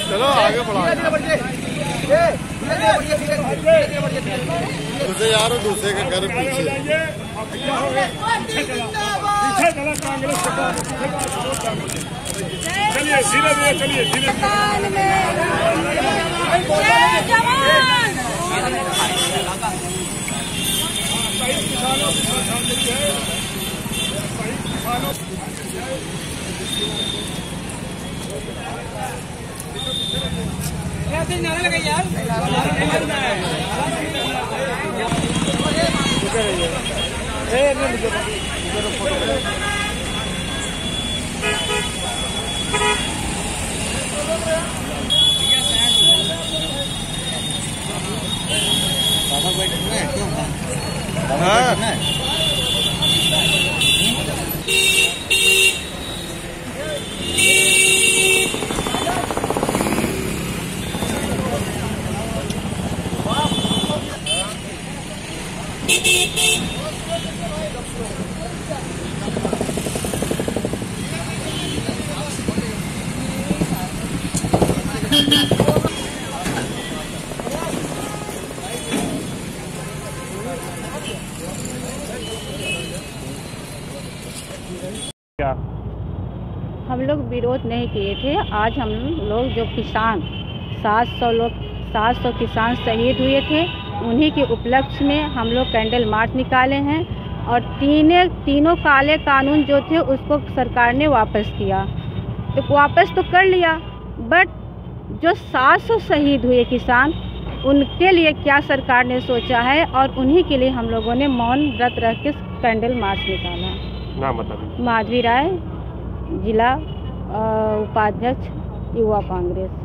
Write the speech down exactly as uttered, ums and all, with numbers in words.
चलो आगे बढ़ा दूसरे यार दूसरे के घर पीछे चलिए धीरे धीरे चलिए धीरे नारा लगा यार क्या हम लोग विरोध नहीं किए थे। आज हम लोग जो किसान सात सौ लोग सात सौ किसान शहीद हुए थे, उन्हीं के उपलक्ष्य में हम लोग कैंडल मार्च निकाले हैं और तीन तीनों काले कानून जो थे उसको सरकार ने वापस किया। तो वापस तो कर लिया, बट जो सात सौ शहीद हुए किसान, उनके लिए क्या सरकार ने सोचा है, और उन्हीं के लिए हम लोगों ने मौन व्रत रख के कैंडल मार्च निकाला। नाम बताइए। माधवी राय, जिला उपाध्यक्ष युवा कांग्रेस।